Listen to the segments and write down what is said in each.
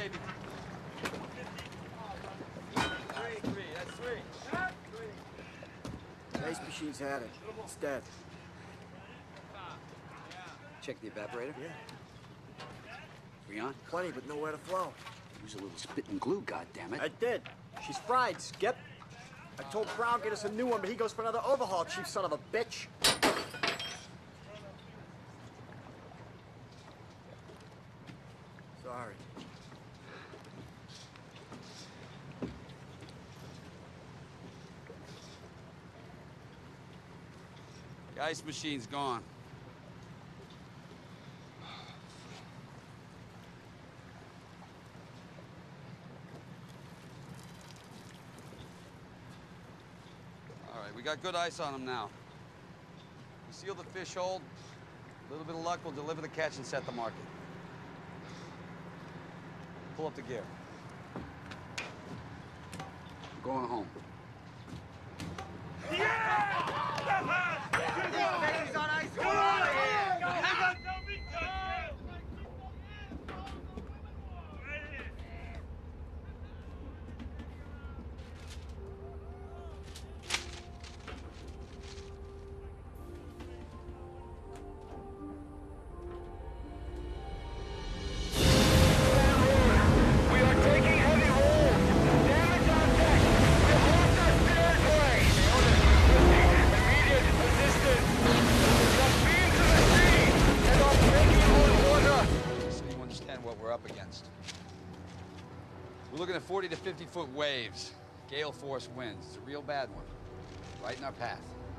baby. Three. That's three. Base machine's had it. It's dead. Check the evaporator? Yeah. Freon? Plenty, but nowhere to flow. Use a little spit and glue, goddammit. I did. She's fried, Skip. I told Brown get us a new one, but he goes for another overhaul, chief son of a bitch. Sorry. The ice machine's gone. We got good ice on them now. We seal the fish hold. A little bit of luck, we'll deliver the catch and set the market. Pull up the gear. I'm going home. We're looking at 40 to 50-foot waves. Gale force winds. It's a real bad one. Right in our path.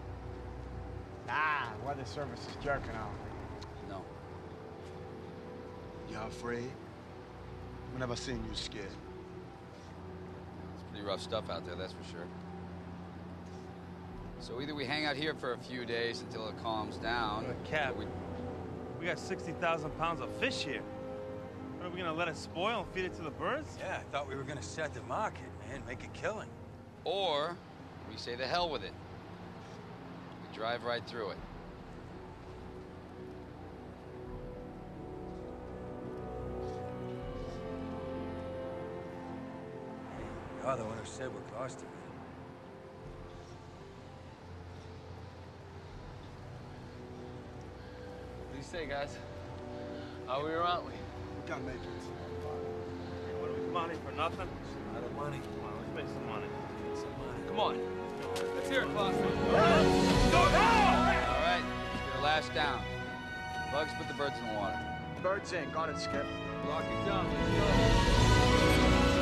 Nah, weather service is jerking off. No. Y'all afraid? I've never seen you scared. It's pretty rough stuff out there, that's for sure. So either we hang out here for a few days until it calms down. Cap, we got 60,000 pounds of fish here. What, are we gonna let it spoil and feed it to the birds? Yeah, I thought we were gonna set the market, man, make a killing. Or we say the hell with it. We drive right through it. You're the one who said we're Gloucester. What do you say, guys? Are we or aren't we? We gotta make it. Hey, what do we come out here for nothing? Out of money. Come on, let's make some money. Get some money. Come on. Let's hear it, Gloucester. All right, your last down. Bugs, put the birds in the water. Birds in. Got it, Skip. Lock it down. Let's go.